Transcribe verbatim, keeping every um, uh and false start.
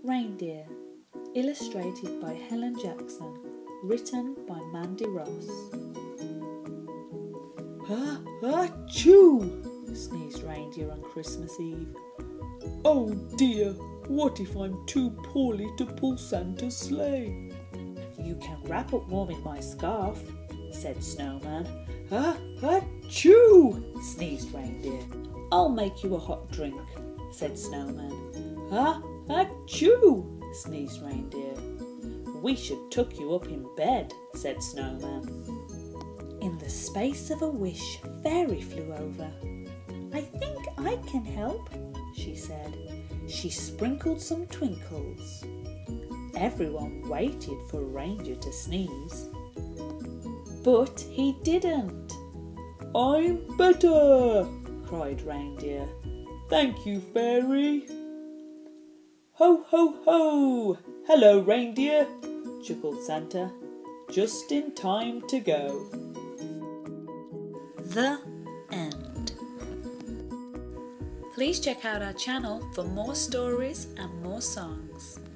Reindeer, illustrated by Helen Jackson, written by Mandy Ross. Ah, achoo! Sneezed Reindeer on Christmas Eve. Oh dear, what if I'm too poorly to pull Santa's sleigh? You can wrap up warm in my scarf, said Snowman. Ah, achoo! Sneezed Reindeer. I'll make you a hot drink, said Snowman. Ah, achoo! Sneezed Reindeer. We should tuck you up in bed, said Snowman. In the space of a wish, Fairy flew over. I think I can help, she said. She sprinkled some twinkles. Everyone waited for Reindeer to sneeze. But he didn't. I'm better, cried Reindeer. Thank you, Fairy. Ho, ho, ho! Hello, Reindeer, chuckled Santa. Just in time to go. The end. Please check out our channel for more stories and more songs.